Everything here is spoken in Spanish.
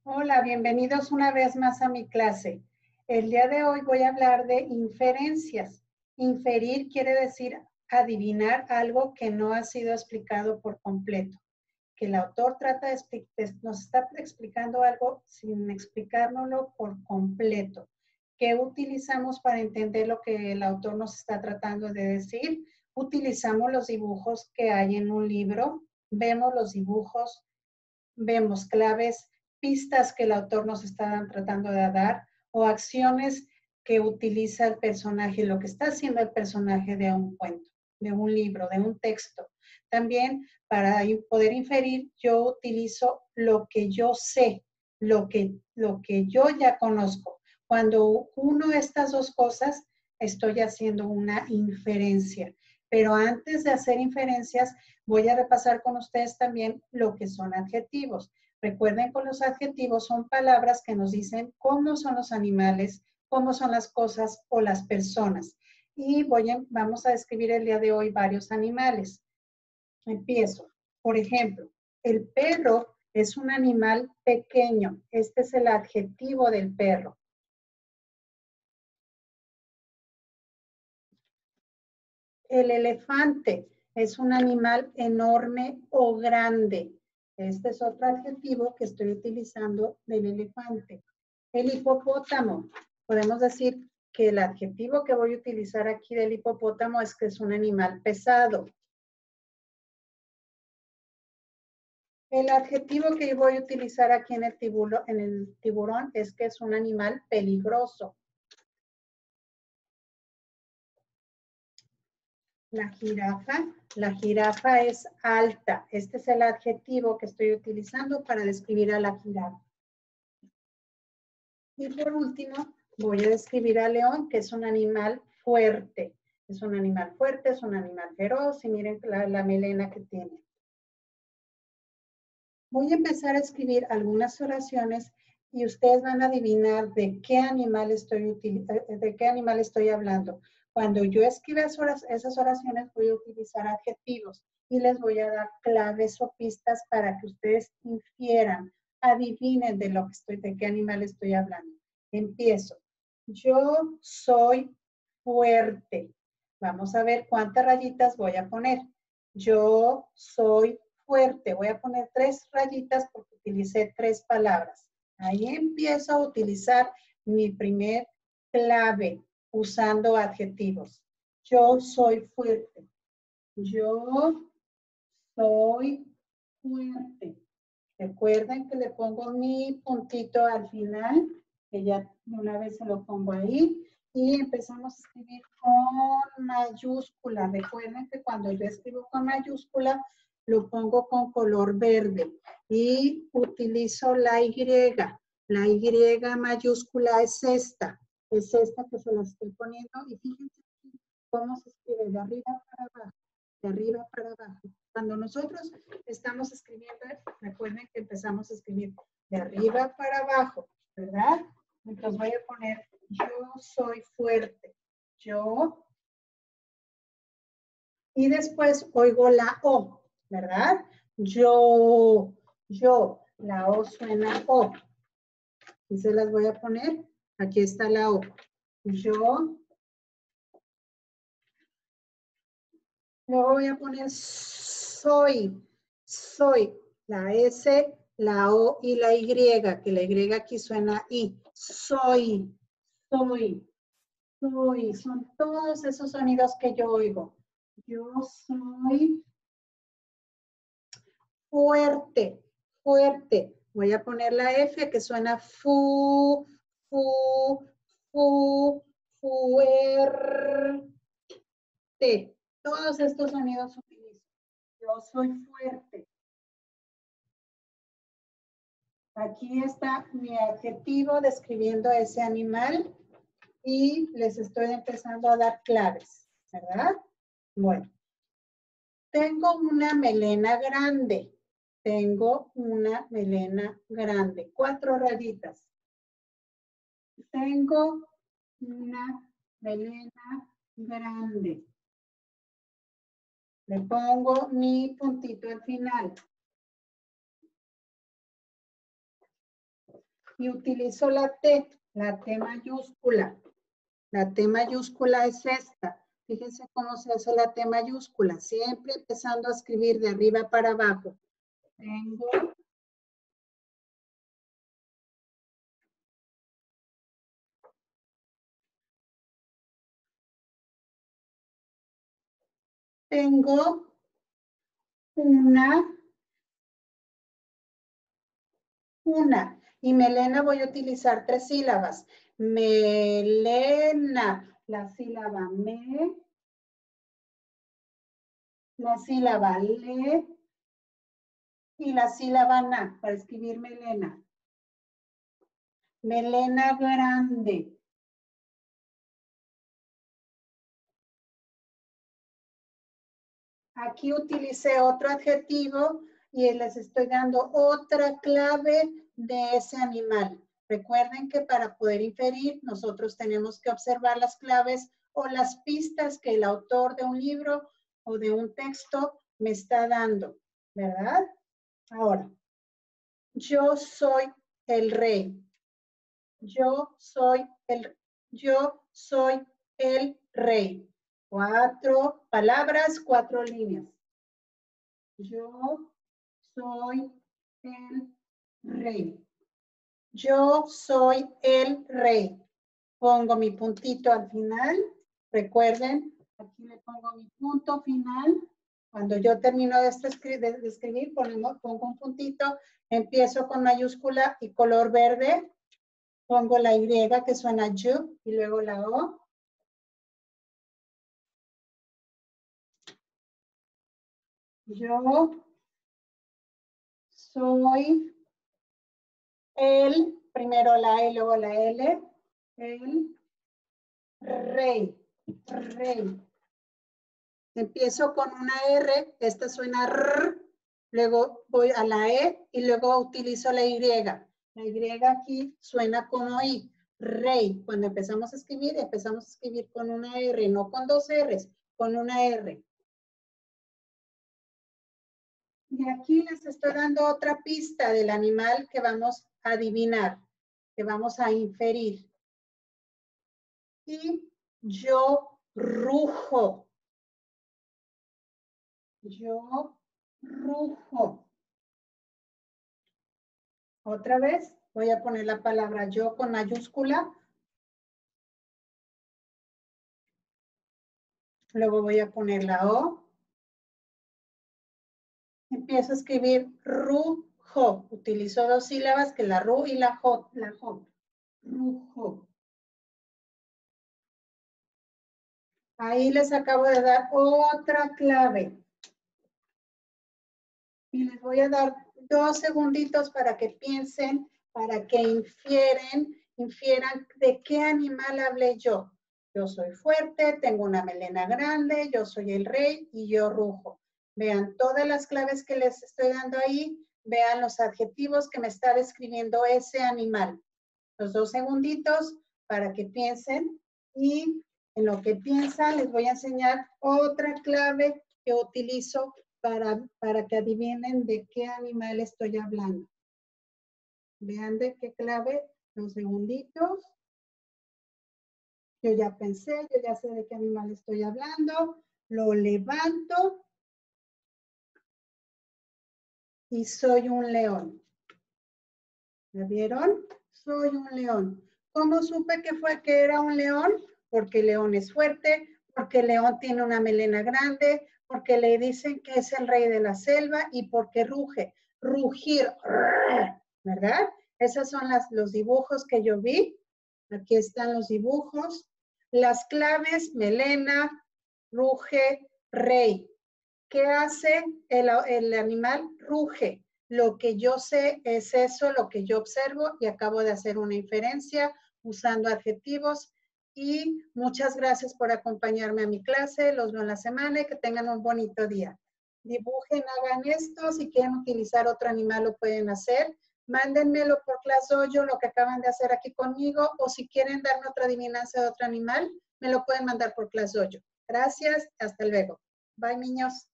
Hola, bienvenidos una vez más a mi clase. El día de hoy voy a hablar de inferencias. Inferir quiere decir adivinar algo que no ha sido explicado por completo. Que el autor nos está explicando algo sin explicárnoslo por completo. ¿Qué utilizamos para entender lo que el autor nos está tratando de decir? Utilizamos los dibujos que hay en un libro, vemos los dibujos, vemos claves, pistas que el autor nos está tratando de dar o acciones que utiliza el personaje, lo que está haciendo el personaje de un cuento, de un libro, de un texto. También para poder inferir, yo utilizo lo que yo sé, lo que yo ya conozco. Cuando uno de estas dos cosas, estoy haciendo una inferencia. Pero antes de hacer inferencias, voy a repasar con ustedes también lo que son adjetivos. Recuerden que los adjetivos son palabras que nos dicen cómo son los animales, cómo son las cosas o las personas. Y vamos a describir el día de hoy varios animales. Empiezo. Por ejemplo, el perro es un animal pequeño. Este es el adjetivo del perro. El elefante es un animal enorme o grande. Este es otro adjetivo que estoy utilizando del elefante. El hipopótamo. Podemos decir que el adjetivo que voy a utilizar aquí del hipopótamo es que es un animal pesado. El adjetivo que yo voy a utilizar aquí en el tiburón es que es un animal peligroso. La jirafa es alta. Este es el adjetivo que estoy utilizando para describir a la jirafa. Y por último, voy a describir al león, que es un animal fuerte. Es un animal fuerte, es un animal feroz y miren la melena que tiene. Voy a empezar a escribir algunas oraciones y ustedes van a adivinar de qué animal estoy hablando. Cuando yo escriba esas oraciones voy a utilizar adjetivos y les voy a dar claves o pistas para que ustedes infieran, adivinen de qué animal estoy hablando. Empiezo. Yo soy fuerte. Vamos a ver cuántas rayitas voy a poner. Yo soy fuerte. Voy a poner 3 rayitas porque utilicé 3 palabras. Ahí empiezo a utilizar mi primer clave usando adjetivos. Yo soy fuerte. Yo soy fuerte. Recuerden que le pongo mi puntito al final, que ya de una vez se lo pongo ahí. Y empezamos a escribir con mayúscula. Recuerden que cuando yo escribo con mayúscula, lo pongo con color verde. Y utilizo la Y. La Y mayúscula es esta. Es esta que se la estoy poniendo. Y fíjense cómo se escribe de arriba para abajo. De arriba para abajo. Cuando nosotros estamos escribiendo, recuerden que empezamos a escribir de arriba para abajo, ¿verdad? Entonces voy a poner, yo soy fuerte. Yo. Y después oigo la O, ¿verdad? Yo. La O suena O. Y se las voy a poner. Aquí está la O. Yo. Luego voy a poner soy. La S, la O y la Y, que la Y aquí suena I. Soy. Son todos esos sonidos que yo oigo. Yo soy fuerte. Voy a poner la F que suena fu, fuerte. Todos estos sonidos utilizo. Yo soy fuerte. Aquí está mi adjetivo describiendo ese animal y les estoy empezando a dar claves, ¿verdad? Bueno, tengo una melena grande. 4 rayitas. Tengo una melena grande. Le pongo mi puntito al final. y utilizo la T mayúscula. La T mayúscula es esta. Fíjense cómo se hace la T mayúscula. Siempre empezando a escribir de arriba para abajo. Tengo una. Y melena voy a utilizar 3 sílabas. Melena, la sílaba me, la sílaba le y la sílaba na para escribir melena. Melena grande. Aquí utilicé otro adjetivo y les estoy dando otra clave de ese animal. Recuerden que para poder inferir, nosotros tenemos que observar las claves o las pistas que el autor de un libro o de un texto me está dando, ¿verdad? Ahora, yo soy el rey. Yo soy el rey. 4 palabras, 4 líneas. Yo soy el rey. Yo soy el rey. Pongo mi puntito al final. Recuerden, aquí le pongo mi punto final. Cuando yo termino de escribir, pongo un puntito. Empiezo con mayúscula y color verde. Pongo la Y que suena you y luego la O. Yo soy el, primero la E, luego la L, el rey, rey. Empiezo con una R, esta suena R, luego voy a la E y luego utilizo la Y. La Y aquí suena como I, rey. Cuando empezamos a escribir con una R, no con 2 Rs, con una R. Y aquí les estoy dando otra pista del animal que vamos a adivinar, que vamos a inferir. Y yo rujo. Yo rujo. Otra vez voy a poner la palabra yo con mayúscula. Luego voy a poner la O. Empiezo a escribir rujo. Utilizo 2 sílabas que la ru y la jo. Rujo. Ahí les acabo de dar otra clave. Y les voy a dar 2 segunditos para que piensen, para que infieran de qué animal hablé yo. Yo soy fuerte, tengo una melena grande, yo soy el rey y yo rujo. Vean todas las claves que les estoy dando ahí, vean los adjetivos que me está describiendo ese animal. Los 2 segunditos para que piensen y en lo que piensan les voy a enseñar otra clave que utilizo para que adivinen de qué animal estoy hablando. Vean de qué clave, 2 segunditos. Yo ya pensé, yo ya sé de qué animal estoy hablando. Lo levanto y soy un león. ¿Me vieron? Soy un león. ¿Cómo supe que era un león? Porque el león es fuerte, porque el león tiene una melena grande, porque le dicen que es el rey de la selva y porque ruge. Rugir, ¿verdad? Esos son los dibujos que yo vi. Aquí están los dibujos. Las claves, melena, ruge, rey. ¿Qué hace el animal? Ruge. Lo que yo sé es eso, lo que yo observo y acabo de hacer una inferencia usando adjetivos. Y muchas gracias por acompañarme a mi clase. Los veo en la semana y que tengan un bonito día. Dibujen, hagan esto. Si quieren utilizar otro animal, lo pueden hacer. Mándenmelo por ClassDojo, lo que acaban de hacer aquí conmigo. O si quieren darme otra adivinanza de otro animal, me lo pueden mandar por ClassDojo. Gracias. Hasta luego. Bye, niños.